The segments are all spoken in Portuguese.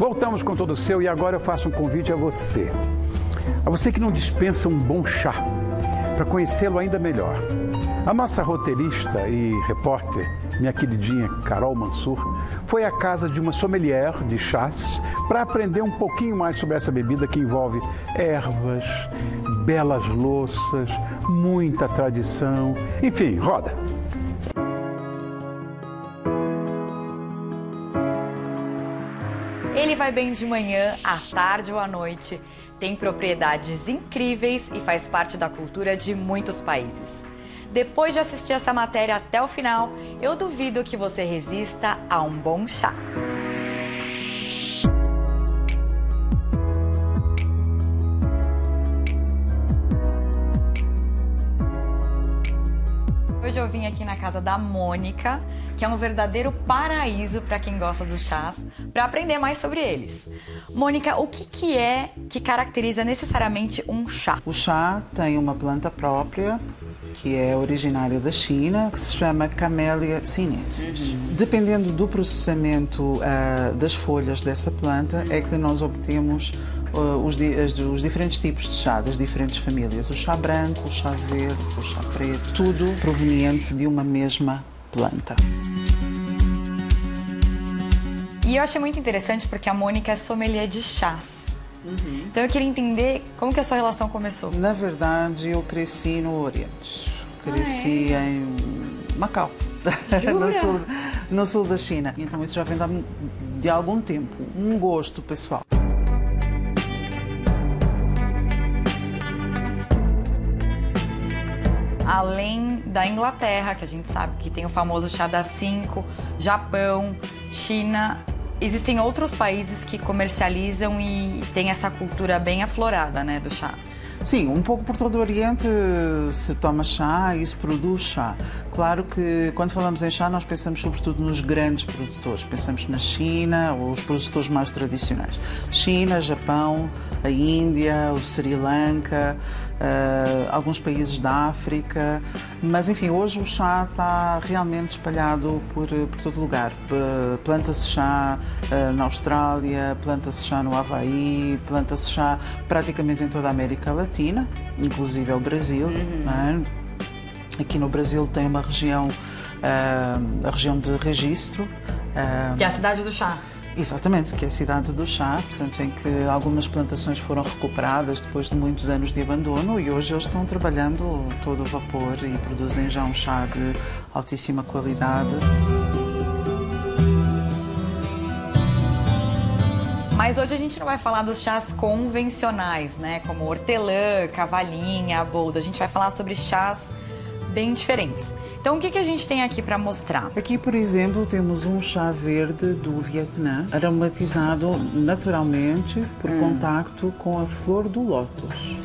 Voltamos com todo o seu e agora eu faço um convite a você. A você que não dispensa um bom chá, para conhecê-lo ainda melhor. A nossa roteirista e repórter, minha queridinha Carol Mansur, foi à casa de uma sommelier de chás para aprender um pouquinho mais sobre essa bebida que envolve ervas, belas louças, muita tradição. Enfim, roda! Ele vai bem de manhã, à tarde ou à noite, tem propriedades incríveis e faz parte da cultura de muitos países. Depois de assistir essa matéria até o final, eu duvido que você resista a um bom chá. Hoje eu vim aqui na casa da Mônica, que é um verdadeiro paraíso para quem gosta dos chás, para aprender mais sobre eles. Mônica, o que é que caracteriza necessariamente um chá? O chá tem uma planta própria, que é originária da China, que se chama Camellia sinensis. Dependendo do processamento das folhas dessa planta, é que nós obtemos os diferentes tipos de chá, das diferentes famílias. O chá branco, o chá verde, o chá preto, tudo proveniente de uma mesma planta. E eu achei muito interessante porque a Mônica é sommelier de chás. Então eu queria entender como que a sua relação começou. Na verdade, eu cresci no Oriente. Cresci em Macau, no sul da China. Então isso já vem de algum tempo, um gosto pessoal. Além da Inglaterra, que a gente sabe que tem o famoso chá das 5, Japão, China, existem outros países que comercializam e tem essa cultura bem aflorada, né, do chá. Sim, um pouco por todo o Oriente se toma chá e se produz chá. Claro que quando falamos em chá nós pensamos sobretudo nos grandes produtores. Pensamos na China, ou os produtores mais tradicionais. China, Japão, a Índia, o Sri Lanka, alguns países da África. Mas enfim, hoje o chá está realmente espalhado por todo lugar. Planta-se chá na Austrália, planta-se chá no Havaí, planta-se chá praticamente em toda a América Latina, inclusive ao Brasil. Não é? Aqui no Brasil tem uma região, a região de Registro. Que é a cidade do chá. Exatamente, que é a cidade do chá, portanto, em que algumas plantações foram recuperadas depois de muitos anos de abandono e hoje eles estão trabalhando todo o vapor e produzem já um chá de altíssima qualidade. Mas hoje a gente não vai falar dos chás convencionais, né? Como hortelã, cavalinha, boldo. A gente vai falar sobre chás bem diferentes. Então, o que a gente tem aqui para mostrar? Aqui, por exemplo, temos um chá verde do Vietnã, aromatizado naturalmente por contacto com a flor do lótus.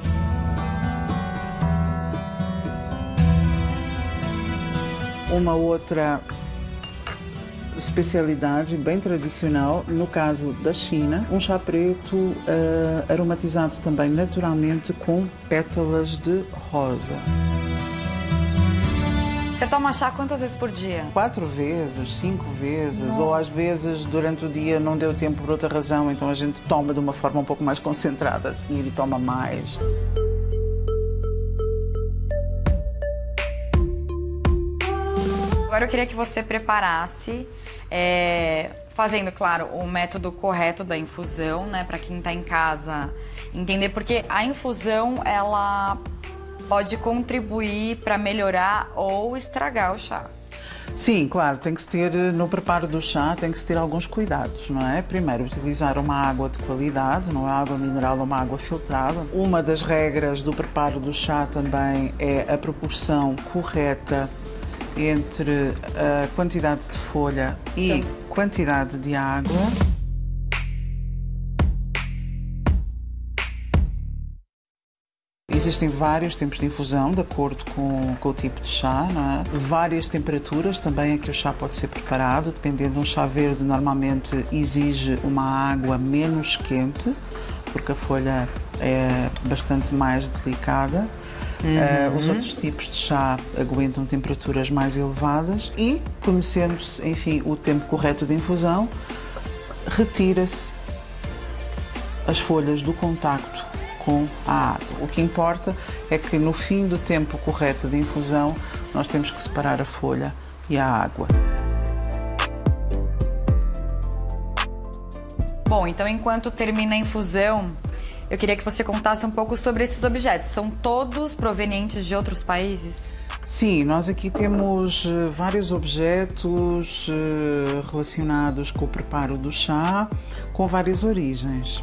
Uma outra especialidade bem tradicional, no caso da China, um chá preto aromatizado também naturalmente com pétalas de rosa. Você toma chá quantas vezes por dia? 4 vezes, 5 vezes, Nossa. ou às vezes durante o dia não deu tempo por outra razão, então a gente toma de uma forma um pouco mais concentrada a seguir e toma mais. Agora eu queria que você preparasse, fazendo, claro, o método correto da infusão, né? Para quem está em casa entender, porque a infusão, ela pode contribuir para melhorar ou estragar o chá. Sim, claro, tem que se ter, no preparo do chá, tem que se ter alguns cuidados, não é? Primeiro, utilizar uma água de qualidade, não é água mineral ou uma água filtrada. Uma das regras do preparo do chá também é a proporção correta entre a quantidade de folha e quantidade de água. Existem vários tempos de infusão, de acordo com o tipo de chá, não é? Várias temperaturas também a que o chá pode ser preparado, dependendo. Um chá verde normalmente exige uma água menos quente, porque a folha é bastante mais delicada. Os outros tipos de chá aguentam temperaturas mais elevadas e, conhecendo-se, enfim, o tempo correto de infusão, retira-se as folhas do contacto com a água. O que importa é que no fim do tempo correto de infusão nós temos que separar a folha e a água. Bom, então enquanto termina a infusão, eu queria que você contasse um pouco sobre esses objetos. São todos provenientes de outros países? Sim, nós aqui temos vários objetos relacionados com o preparo do chá, com várias origens.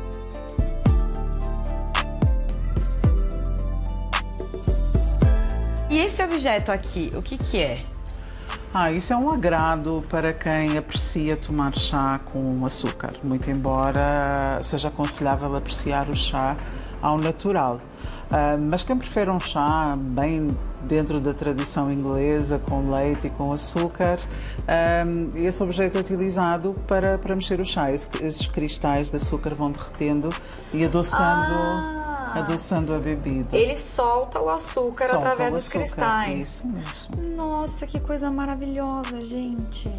E esse objeto aqui, o que que é? Isso é um agrado para quem aprecia tomar chá com açúcar, muito embora seja aconselhável apreciar o chá ao natural. Mas quem prefere um chá bem dentro da tradição inglesa, com leite e com açúcar, esse objeto é utilizado para mexer o chá. Esses cristais de açúcar vão derretendo e adoçando a bebida. Ele solta o açúcar através dos cristais. Isso mesmo. Nossa, que coisa maravilhosa, gente.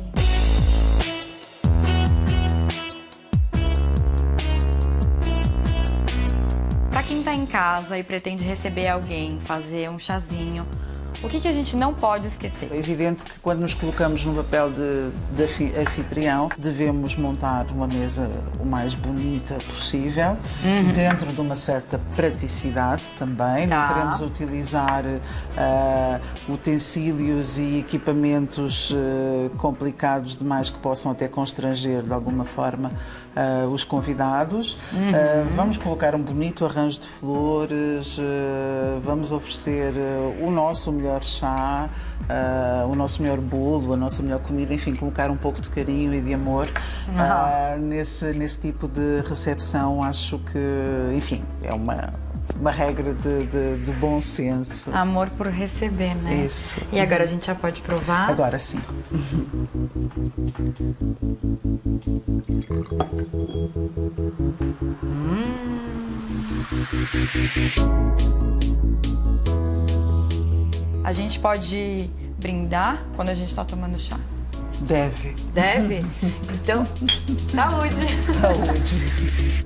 Para quem está em casa e pretende receber alguém, fazer um chazinho, o que a gente não pode esquecer? É evidente que quando nos colocamos no papel de anfitrião, devemos montar uma mesa o mais bonita possível, dentro de uma certa praticidade também. Tá. Não queremos utilizar utensílios e equipamentos complicados demais que possam até constranger de alguma forma os convidados. Vamos colocar um bonito arranjo de flores, vamos oferecer o nosso melhor chá, o nosso melhor bolo, a nossa melhor comida, enfim, colocar um pouco de carinho e de amor nesse tipo de recepção. Acho que, enfim, é uma regra de bom senso. Amor por receber, né? Isso. E agora a gente já pode provar? Agora sim. A gente pode brindar quando a gente está tomando chá? Deve. Deve? Então, saúde! Saúde.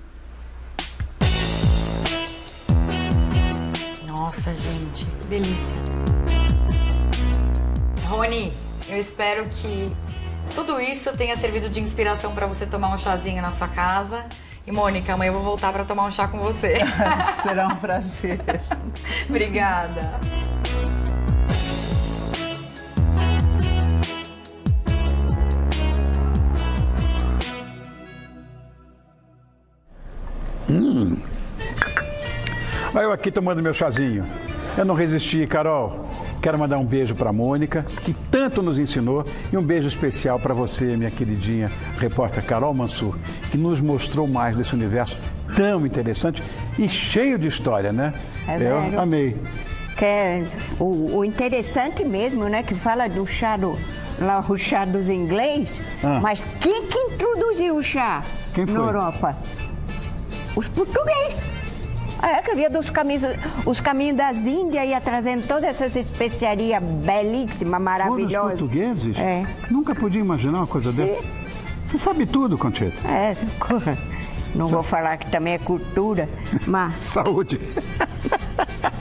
Nossa, gente, que delícia. Rony, eu espero que tudo isso tenha servido de inspiração para você tomar um chazinho na sua casa. E, Mônica, amanhã eu vou voltar para tomar um chá com você. Será um prazer. Obrigada. Olha eu aqui tomando meu chazinho. Eu não resisti, Carol. Quero mandar um beijo para a Mônica, que tanto nos ensinou, e um beijo especial para você, minha queridinha repórter Carol Mansur, que nos mostrou mais desse universo tão interessante e cheio de história, né? Eu amei. Que é o interessante mesmo, né? Que fala do chá lá o chá dos ingleses, mas quem que introduziu o chá na Europa? Os portugueses. Que via os caminhos das Índias, ia trazendo todas essas especiarias belíssimas, maravilhosas. Foram os portugueses? É. Nunca podia imaginar uma coisa dessa. Você sabe tudo, Conchita. Não vou falar que também é cultura, mas... Saúde.